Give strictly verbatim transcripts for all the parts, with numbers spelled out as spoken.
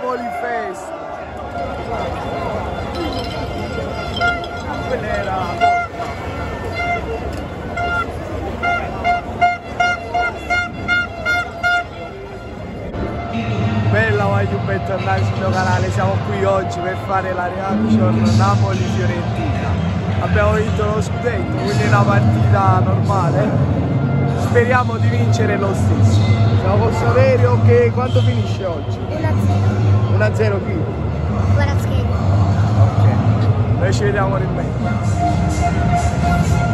Napoli Fest. Quella era... Bella, voglio bentornare sul mio canale. Siamo qui oggi per fare la reaction Napoli-Fiorentina. Abbiamo vinto lo scudetto, quindi è una partita normale. Speriamo di vincere lo stesso. Siamo con Saverio che quanto finisce oggi? uno a zero. uno a zero chi? Guaraschelli. Ok, noi ci vediamo in me.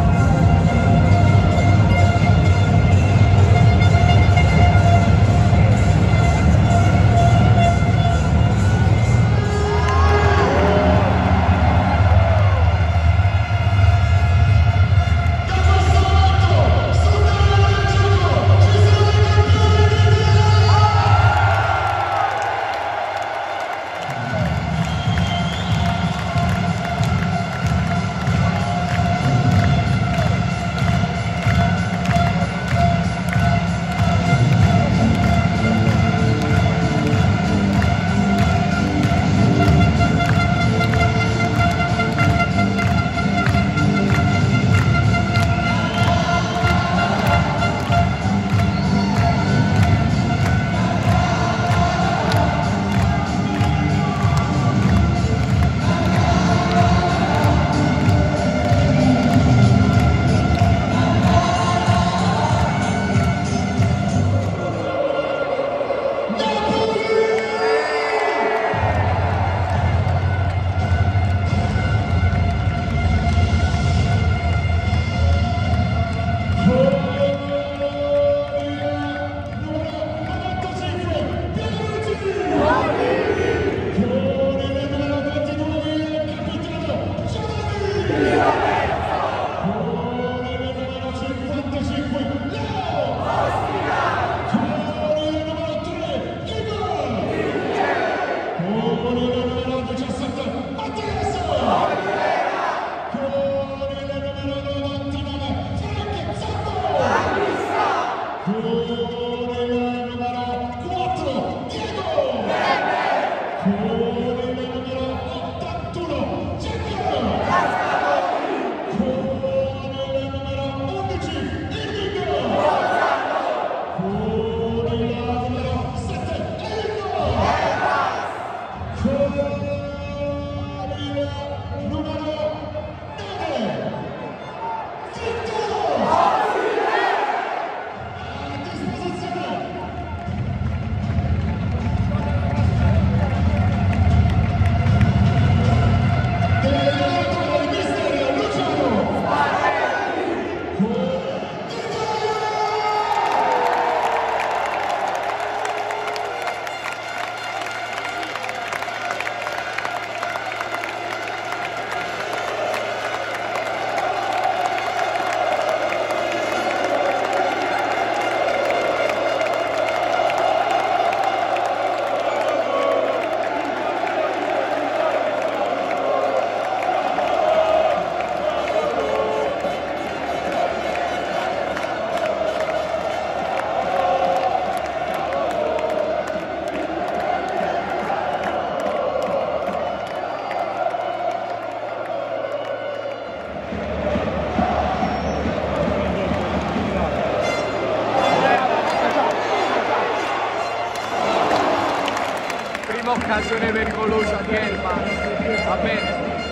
Occasione pericolosa di Elman, va bene.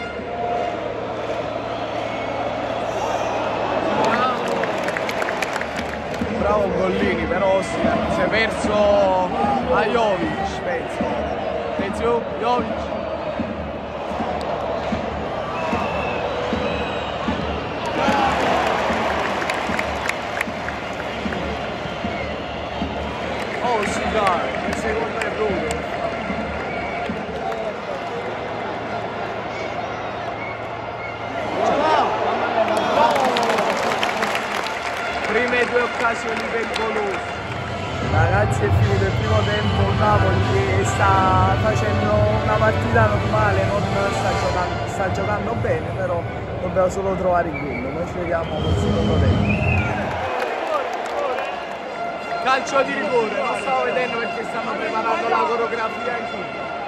Bravo Gollini, però si è perso a Jovic, penso. Attenzione, Jovic. Oh sì dai, il secondo errore. Prime due occasioni pericolose. Ragazzi, è finito il primo tempo, il Napoli che sta facendo una partita normale, non sta giocando, sta giocando bene, però dobbiamo solo trovare il gol. Noi ci vediamo col secondo tempo. Calcio di rigore, non stavo vedendo perché stanno preparando la coreografia in qui.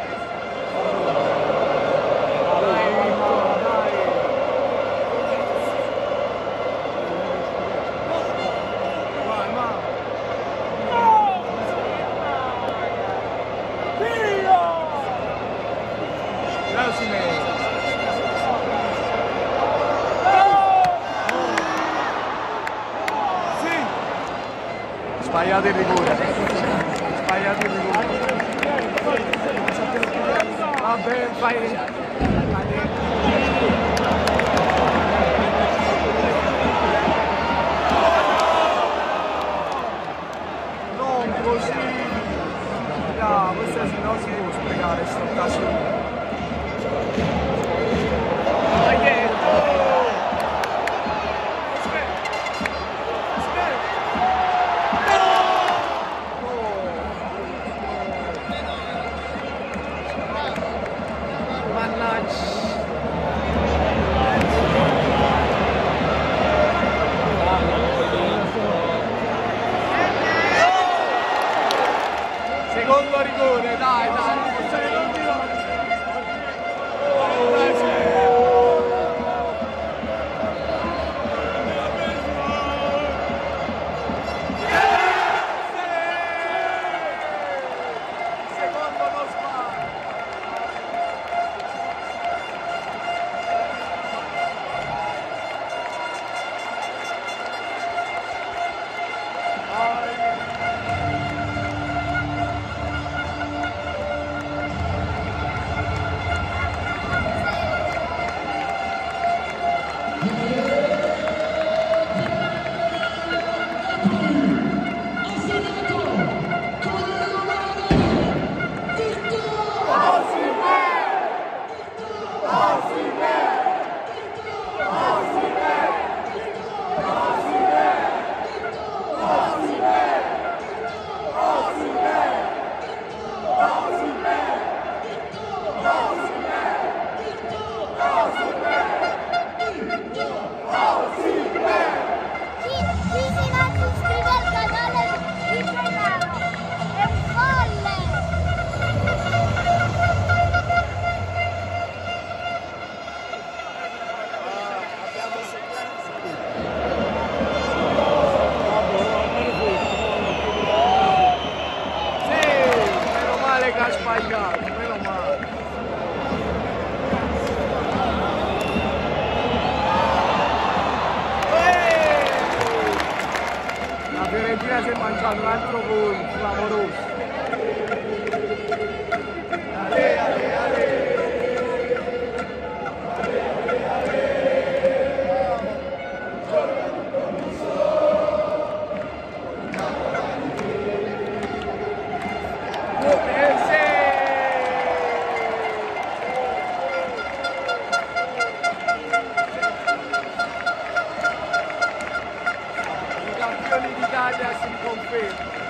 Sbagliato il rigore. Sbagliato il rigore. Vabbè, fai. Non così. No, questa si non si può sprecare questa occasione. Secondo rigore, dai, dai. Secondo non sbaglia. Ha sbagliato, meno male. La Fiorentina si è mangiato un altro gol clamoroso. Ale, ale, ale. Campioni d'Italia si riconferma.